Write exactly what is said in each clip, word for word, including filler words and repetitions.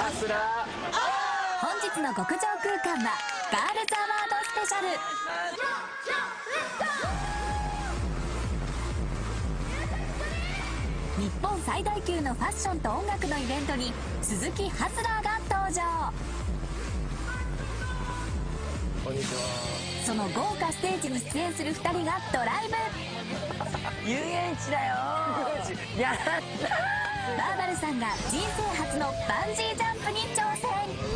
ハスラー。 本日の極上空間はガールズアワードスペシャル。日本最大級のファッションと音楽のイベントに鈴木ハスラーが登場。 こんにちは。 その豪華ステージに出演するふたりがドライブ。 遊園地だよー。やった。 バーバルさんが人生初のバンジージャンプに挑戦。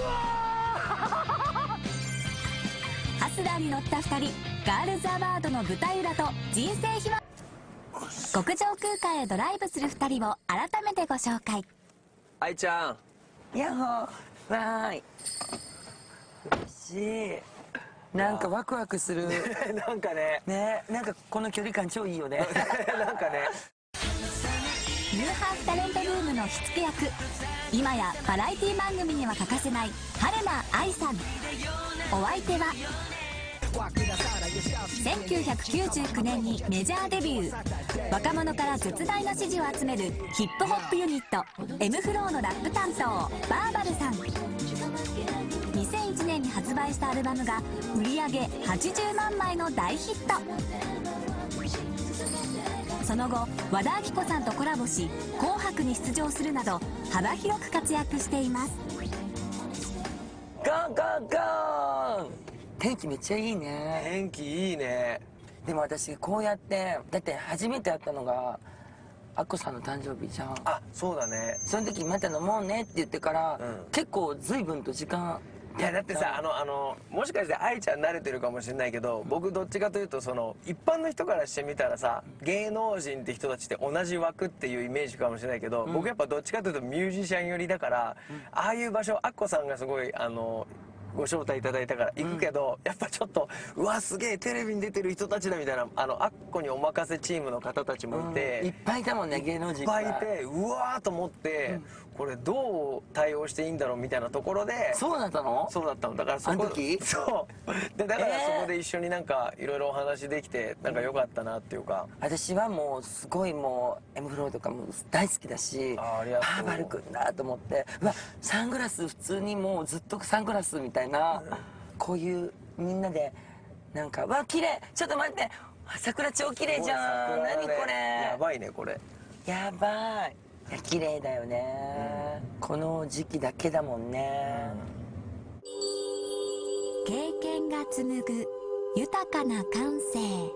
ハスラーに乗ったふたり、ガールズアワードの舞台裏と人生秘話。極上空間へドライブするふたりを改めてご紹介。 愛ちゃん。 ヤッホー。わーい。嬉しい。なんかワクワクする。 なんかね。 ね、なんかこの距離感超いいよね。 なんかね。 ニューハーフタレントルームの火付け役、今やバラエティ番組には欠かせない春菜愛さん。お相手はせんきゅうひゃくきゅうじゅうきゅうねんにメジャーデビュー、若者から絶大な支持を集めるヒップホップユニット エムフローのラップ担当バーバルさん。にせんいちねんに発売したアルバムが売り上げはちじゅうまんまいの大ヒット。その後和田アキ子さんとコラボし「紅白」に出場するなど幅広く活躍しています。 ゴーゴーゴー。天気めっちゃいいね。 天気いいね。 でも私こうやってだって初めて会ったのがアッコさんの誕生日じゃん。 あ、そうだね。 その時また飲もうねって言ってから、 うん、 結構随分と時間。 いやだってさ、あのあのもしかして愛ちゃん慣れてるかもしれないけど、僕どっちかというとその一般の人からしてみたらさ、芸能人って人たちって同じ枠っていうイメージかもしれないけど、うん、僕やっぱどっちかというとミュージシャン寄りだから、うん、ああいう場所アッコさんがすごいあのご招待いただいたから行くけど、うん、やっぱちょっとうわすげえテレビに出てる人たちだみたいな、あのアッコにお任せチームの方たちもいて、 うん、いっぱいいたもんね、芸能人いっぱいいて、うわーと思って、うん、これどう対応していいんだろうみたいなところで。 そうだったの？ そうだったの。だからそこ、 あの時？ そうでだからそこで一緒になんかいろいろお話できてなんか良かったなっていうか、 うん、私はもうすごいもう エムフローとかも大好きだし、 あありがとう。 バーバルくんだと思って、うわサングラス普通にもうずっとサングラスみたいな、うん、こういうみんなでなんかわ綺麗、ちょっと待って、桜超綺麗じゃん、何これ、 やばいねこれ、 やばい。いや綺麗だよね、うん、この時期だけだもんね、 うん、経験が紡ぐ豊かな感性。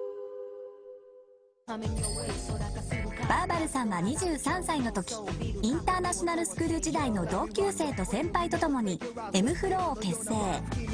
バーバルさんはにじゅうさんさいの時、インターナショナルスクール時代の同級生と先輩とともに エムフローを結成。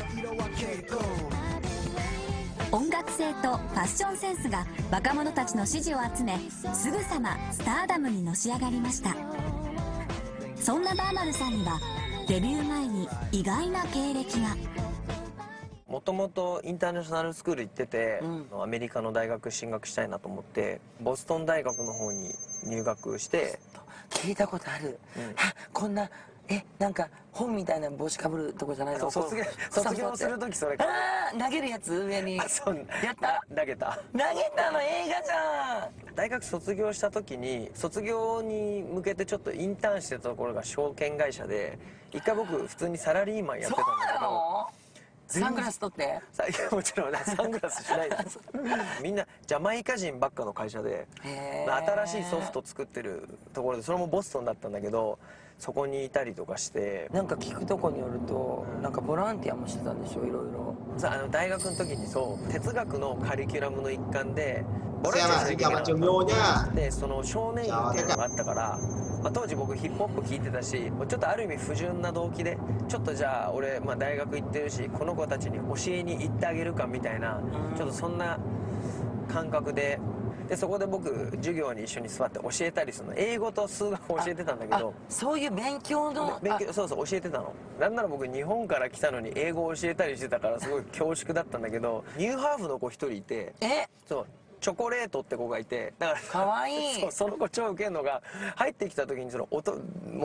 音楽性とファッションセンスが若者たちの支持を集め、すぐさまスターダムにのし上がりました。そんなバーバルさんにはデビュー前に意外な経歴が。 もともとインターナショナルスクール行ってて、うん、アメリカの大学進学したいなと思ってボストン大学の方に入学して。 聞いたことある、うん、あこんなえなんか本みたいな帽子かぶるとこじゃないの？ 卒業卒業する時それか。 ああ投げるやつ上に。 そうやった。 投げた投げたの映画じゃん。 大学卒業した時に卒業に向けてちょっとインターンしてたところが証券会社で、一回僕普通にサラリーマンやってたんだけど。 そうなの？サングラス取って？いやもちろんサングラスしないですみんなジャマイカ人ばっかの会社で、新しいソフト作ってるところで、それもボストンだったんだけど、そこにいたりとかして。 なんか聞くとこによると、うん、なんかボランティアもしてたんでしょ、いろいろ。 さあの大学の時にそう哲学のカリキュラムの一環でボランティアしなきゃいけなかったで、その少年院っていうのがあったから、まあ、当時僕ヒップホップ聴いてたし、ちょっとある意味不純な動機でちょっとじゃあ俺、まあ、大学行ってるしこの子たちに教えに行ってあげるかみたいな、うん、ちょっとそんな感覚で。でそこで僕授業に一緒に座って教えたりするの。英語と数学教えてたんだけど、 そういう勉強の勉強、そうそう教えてたの。なんなら僕日本から来たのに英語を教えたりしてたからすごい恐縮だったんだけど、ニューハーフの子一人いて、 えそうチョコレートって子がいて、だからかわいいそうその子超ウケんのが、入ってきた時にその音もう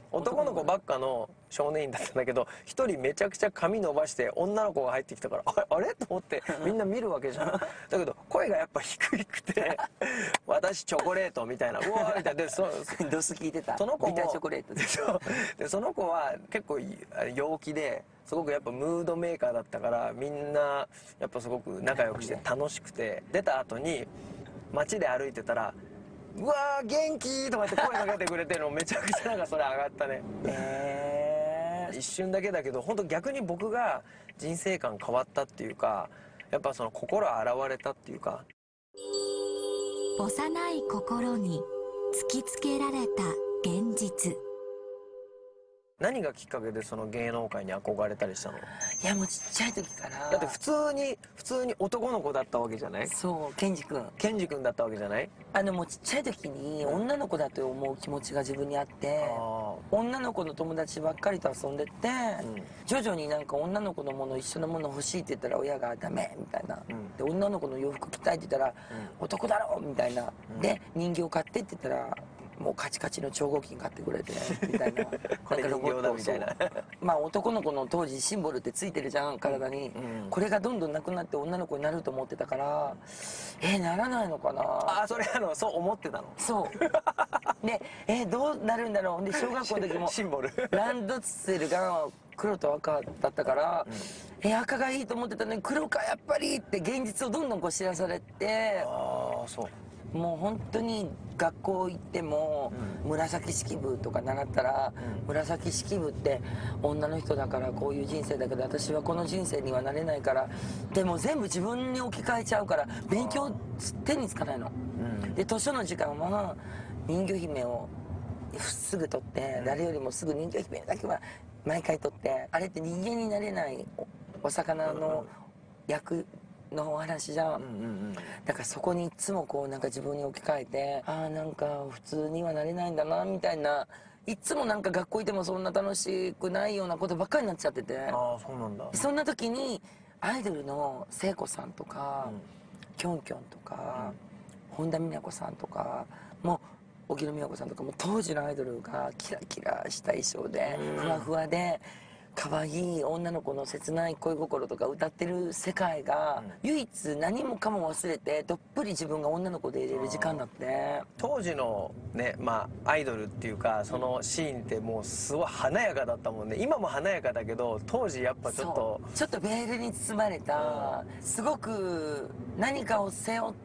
男の子ばっかの少年院だったんだけど、一人めちゃくちゃ髪伸ばして女の子が入ってきたから、あれあれと思ってみんな見るわけじゃん。だけど声がやっぱ低くて「私チョコレート」みたいな、うわーみたいな。でそドス聞いてた。 その子もビターチョコレートでそうでその子は結構陽気ですごくやっぱムードメーカーだったから、みんなやっぱすごく仲良くして楽しくて、出た後に街で歩いてたら「うわー元気!」とかって声かけてくれてるのめちゃくちゃなんかそれ上がったね。 へえ。 一瞬だけだけど本当逆に僕が人生観変わったっていうか、やっぱその心洗われたっていうか。 幼い心に突きつけられた現実。 何がきっかけでその芸能界に憧れたりしたの？ いやもうちっちゃい時からだって普通に普通に男の子だったわけじゃない？ そう、ケンジ君ケンジ君だったわけじゃない？ あのもうちっちゃい時に女の子だと思う気持ちが自分にあってあ女の子の友達ばっかりと遊んでって、 うん徐々になんか女の子のもの一緒のもの欲しいって言ったら親がダメみたいな、 うんで女の子の洋服着たいって言ったら、男だろみたいな、 うんで人形買ってって言ったらもうカチカチの超合金買ってくれてみたいなこれ人形だみたいな。 まあ男の子の当時シンボルってついてるじゃん体に、 うんこれがどんどんなくなって女の子になると思ってたから、えー、ならないのかな。 ああそれあのそう思ってたの？ そうでえー、どうなるんだろう。で小学校の時もシンボルランドセルが黒と赤だったから、うん、え赤がいいと思ってたのに黒かやっぱりって現実をどんどんこう知らされて、 ああそうもう本当に学校行っても、うん、紫式部とか習ったら、うん、紫式部って女の人だからこういう人生だけど私はこの人生にはなれないから、でも全部自分に置き換えちゃうから勉強手につかないの、うん、で図書の時間は人魚姫をすぐ取って、うん、誰よりもすぐ人魚姫だけは毎回取って、あれって人間になれないお, お魚の役のお話じゃん、うんうんうん、だからそこにいつもこうなんか自分に置き換えて、ああなんか普通にはなれないんだなみたいな、いつもなんか学校行ってもそんな楽しくないようなことばっかりになっちゃってて、 ああそうなんだ。 そんな時にアイドルの聖子さんとか、うん、キョンキョンとか、うん、本田美奈子さんとかもう荻野目洋子さんとかも当時のアイドルがキラキラした衣装で、うん、ふわふわで可愛い女の子の切ない恋心とか歌ってる世界が、うん、唯一何もかも忘れてどっぷり自分が女の子でいれる時間だって。 当時のねまあアイドルっていうかそのシーンってもうすごい華やかだったもんね。今も華やかだけど当時やっぱちょっとちょっとベールに包まれた、うん、すごく何かを背負って、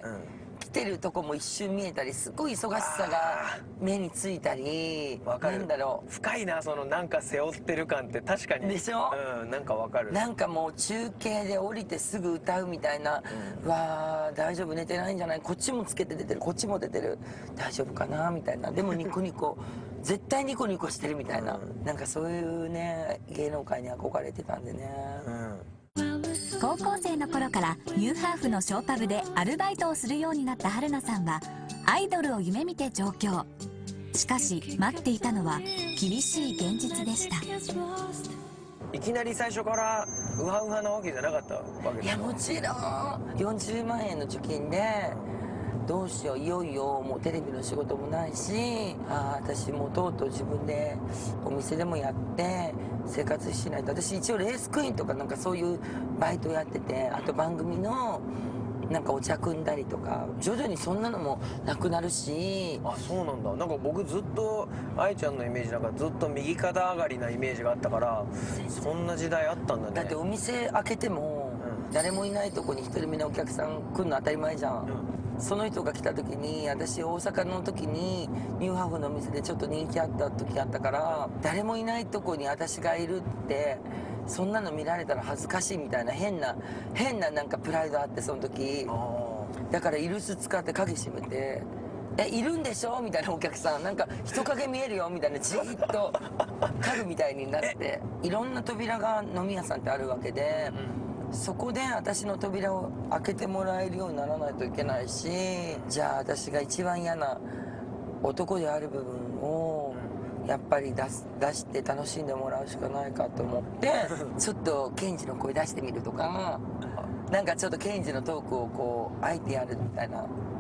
うん来てるとこも一瞬見えたり、すごい忙しさが目についたり、 わかる。 なんだろう、 深いなそのなんか背負ってる感って確かにでしょ。 うんなんかわかる。 なんかもう中継で降りてすぐ歌うみたいな、うん、わー大丈夫寝てないんじゃない、こっちもつけて出てるこっちも出てる大丈夫かなみたいな、でもニコニコ絶対ニコニコしてるみたいな、うん、なんかそういうね芸能界に憧れてたんでね。うん高校生の頃からニューハーフのショーパブでアルバイトをするようになった春菜さんはアイドルを夢見て上京。しかし待っていたのは厳しい現実でした。 いきなり最初からウハウハなわけじゃなかったわけです。 いやもちろんよんじゅうまんえんの貯金でどうしよう、いよいよもうテレビの仕事もないし、あ私もうとうとう自分でお店でもやって生活しないと。私一応レースクイーンとかなんかそういうバイトやってて、あと番組のなんかお茶汲んだりとか、徐々にそんなのもなくなるし。 あそうなんだ。なんか僕ずっと愛ちゃんのイメージなんかずっと右肩上がりなイメージがあったから、そんな時代あったんだね。 だってお店開けても、うん、誰もいないとこに一人目のお客さん来るの当たり前じゃん、うんその人が来た時に、私大阪の時にニューハーフのお店でちょっと人気あった時あったから、誰もいないとこに私がいるってそんなの見られたら恥ずかしいみたいな変な変ななんかプライドあって、その時だからイルス使って鍵閉めて「えいるんでしょ?」みたいなお客さん、なんか人影見えるよみたいな、じーっと家具みたいになっていろんな扉が飲み屋さんってあるわけで、そこで私の扉を開けてもらえるようにならないといけないし、じゃあ私が一番嫌な男である部分をやっぱり出す出して楽しんでもらうしかないかと思ってちょっとケンジの声出してみるとか、なんかちょっとケンジのトークをこうあえてやるみたいな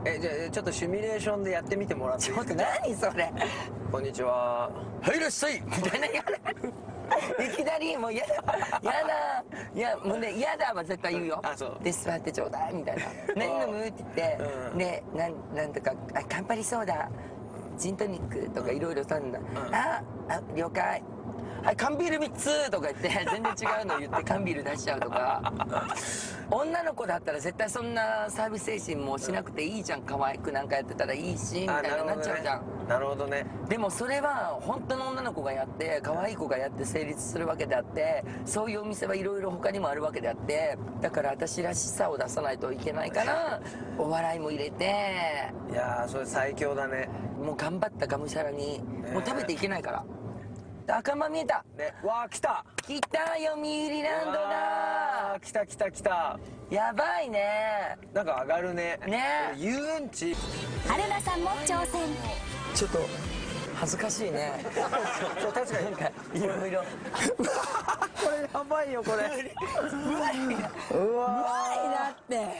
えじゃあちょっとシミュレーションでやってみてもらっていいちょっと何それ。 こんにちは。 はいいらっしゃいみたいなやだ。いきなりもうやだやだいやもうねやだは絶対言うよ。 あそうで座ってちょうだいみたいな何飲むって言って、 うんでなんなんとかあカンパリソーダジントニックとかいろいろ頼んだ、 んああ了解はい缶ビールみっつとか言って全然違うの言って缶ビール出しちゃうとか女の子だったら絶対そんなサービス精神もしなくていいじゃん、可愛くなんかやってたらいいしみたいになっちゃうじゃん。 なるほどね。 でもそれは本当の女の子がやって可愛い子がやって成立するわけであって、そういうお店はいろいろ他にもあるわけであって、だから私らしさを出さないといけないからお笑いも入れて、 いやーそれ最強だね。 もう頑張ったがむしゃらにもう食べていけないから。赤間見えた。 ね、わー来た来たよミューリランドだ。 あ来た来た来た。 やばいね。 なんか上がるね。 ねこれ遊園地。 春菜さんも挑戦。 ちょっと恥ずかしいね。 そう確かになんかいろいろこれやばいよこれ。 うわいうわまいなってね。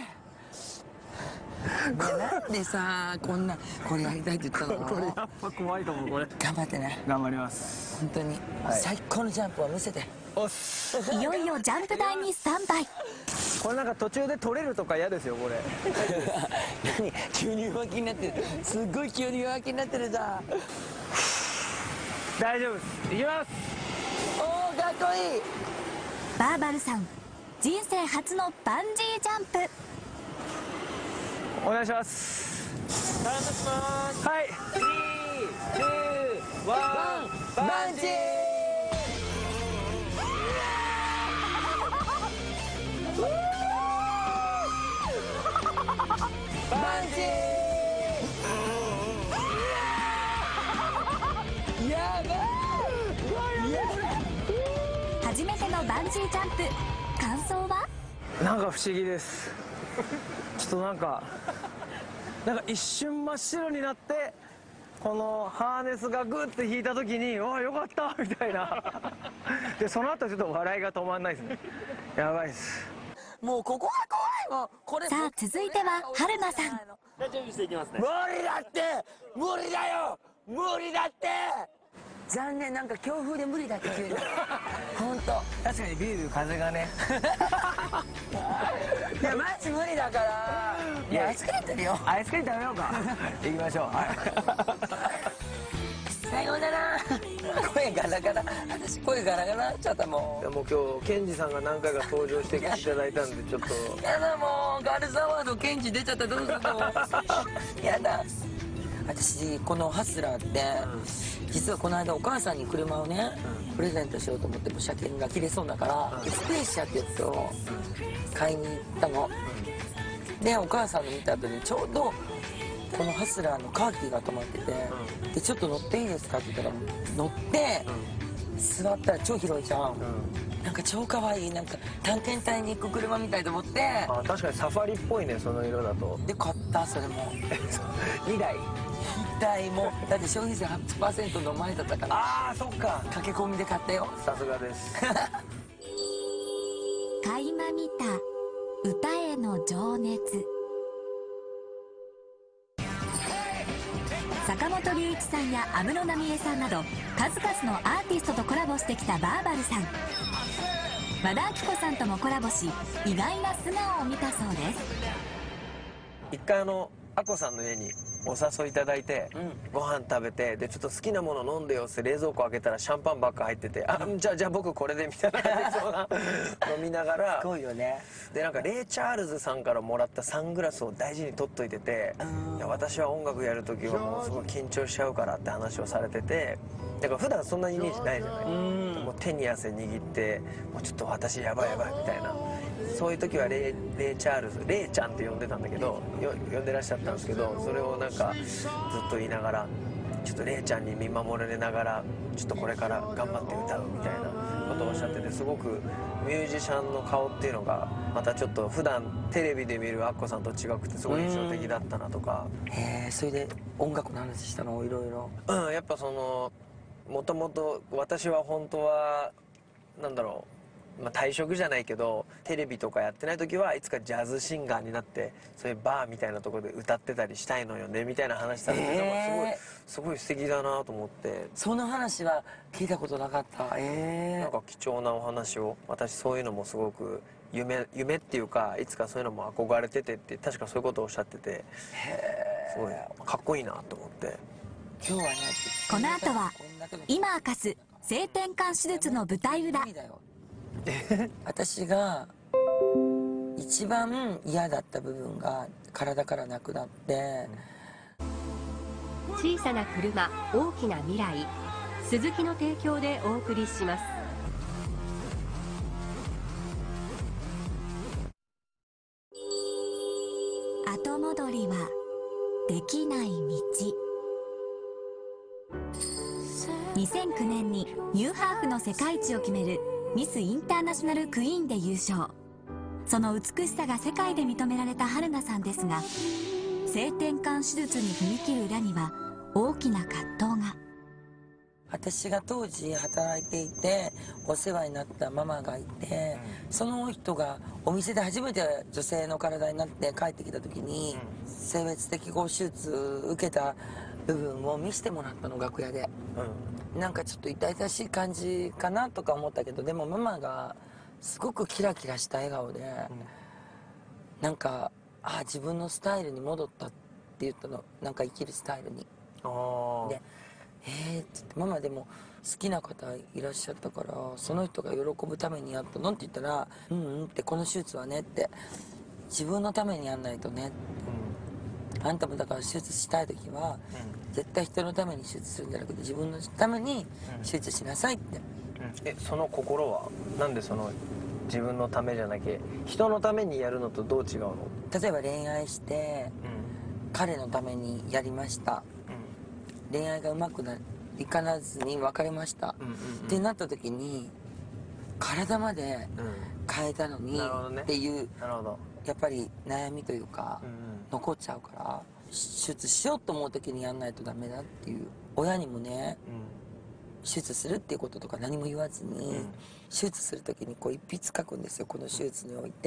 なんでさこんなこれやりたいって言ったの。 これやっぱ怖いかもこれ。 頑張ってね。 頑張ります。 本当に、 はい最高のジャンプを見せて。 おっす。 いよいよジャンプ台にスタンバイ。 これなんか途中で取れるとか嫌ですよこれ。 何急に弱気になってる。すっごい急に弱気になってるじゃん。 大丈夫です。いきます。 おーかっこいい。 バーバルさん人生初のバンジージャンプ。 お願いします。 スタートします。 はい。 スリー、ツー、ワン、バンジー。バンジー。やばい。 初めてのバンジージャンプ、感想は？ なんか不思議です。ちょっとなんかなんか一瞬真っ白になってこのハーネスがグッて引いた時に「おいよかった」みたいな。でその後ちょっと笑いが止まんないですね。やばいです。 もうここが怖いもん。これさあ続いては春菜さん。 無理だって無理だよ無理だって残念なんか強風で無理だって急に本当確かにビール風がね。 いやマジ無理だからいやアイスクリーム食べるよアイスクリーム食べようか。行きましょう。 さようなら声ガラガラ私声ガラガラになっちゃったもいやもう今日ケンジさんが何回か登場していただいたんでちょっとんやだもうガールズアワードケンジ出ちゃったどうするのやだ私このハスラーって実はこの間お母さんに車をねプレゼントしようと思っても車検が切れそうだからスペーシアってやつを買いに行ったのでお母さんの見た後にちょうどこのハスラーのカーキが止まっててでちょっと乗っていいですかって言ったら乗って座ったら超広いじゃんなんか超可愛いなんか探検隊に行く車みたいと思ってあ確かにサファリっぽいねその色だと。 で買ったそれもにだい。 一体もだって消費税はちパーセントの前だったからああそっか。 駆け込みで買ったよさすがです。 垣間見た歌への情熱。坂本龍一さんや安室奈美恵さんなど数々のアーティストとコラボしてきたバーバルさん。和田アキ子さんともコラボし意外な素顔を見たそうです。 一回あのアコさんの家にお誘いいただいて、 うんご飯食べてでちょっと好きなもの飲んでよって冷蔵庫開けたらシャンパンばっか入ってて「あじゃあじゃあ僕これで」みたいな感じそうな飲みながらすごいよねでなんかレイ・チャールズさんからもらったサングラスを大事に取っといてて「いや私は音楽やる時はもうすごい緊張しちゃうから」って話をされててだから普段そんなイメージないじゃない。もう手に汗握ってもうちょっと私やばいやばいみたいな。そういう時はレイ・レイチャールズレイちゃんって呼んでたんだけどよ呼んでらっしゃったんですけどそれをなんかずっと言いながらちょっとレイちゃんに見守られながらちょっとこれから頑張って歌うみたいなことをおっしゃっててすごくミュージシャンの顔っていうのがまたちょっと普段テレビで見るアッコさんと違くてすごい印象的だったなとか。 へえそれで音楽の話したのいろいろうんやっぱそのもともと私は本当はなんだろうまあ、退職じゃないけどテレビとかやってない時はいつかジャズシンガーになってそういうバーみたいなところで歌ってたりしたいのよねみたいな話されてるのがすごい、すごい素敵だなと思って。 その話は聞いたことなかった。ええー、 なんか貴重なお話を、私そういうのもすごく夢夢っていうかいつかそういうのも憧れててって確かそういうことをおっしゃってて、すごいかっこいいなと思って。 今日はね、 この後は今明かす性転換手術の舞台裏。 私が一番嫌だった部分が体からなくなって、 小さな車大きな未来、鈴木の提供でお送りします。 後戻りはできない道。にせんきゅうねんにニューハーフの世界一を決めるミスインターナショナルクイーンで優勝。その美しさが世界で認められた春菜さんですが、性転換手術に踏み切る裏には大きな葛藤が。 私が当時働いていてお世話になったママがいて、その人がお店で初めて女性の体になって帰ってきた時に、性別適合手術受けた部分を見せてもらったの、楽屋で。なんかちょっと痛々しい感じかなとか思ったけど、でもママがすごくキラキラした笑顔で、うん、なんかあ自分のスタイルに戻ったって言ったの、なんか生きるスタイルに。あで「えー」って言って「ママでも好きな方いらっしゃったからその人が喜ぶためにやったの?」って言ったら「うんうん」って「この手術はね」って「自分のためにやんないとね」って、うん、あんたもだから手術したい時は、うん絶対人のために手術するんじゃなくて自分のために手術しなさいって、 うんうん、えその心はなんでその自分のためじゃなきゃ人のためにやるのとどう違うの？ 例えば恋愛して、うん、彼のためにやりました、うん、恋愛がうまくいかなずに別れました、うんうんうん、ってなった時に体まで変えたのに、うん、っていう、なるほどやっぱり悩みというか、うんうん、残っちゃうから手術しようと思う時にやんないとダメだっていう。親にもね、うん、手術するっていうこととか何も言わずに、うん、手術する時にこう一筆書くんですよ、この手術において。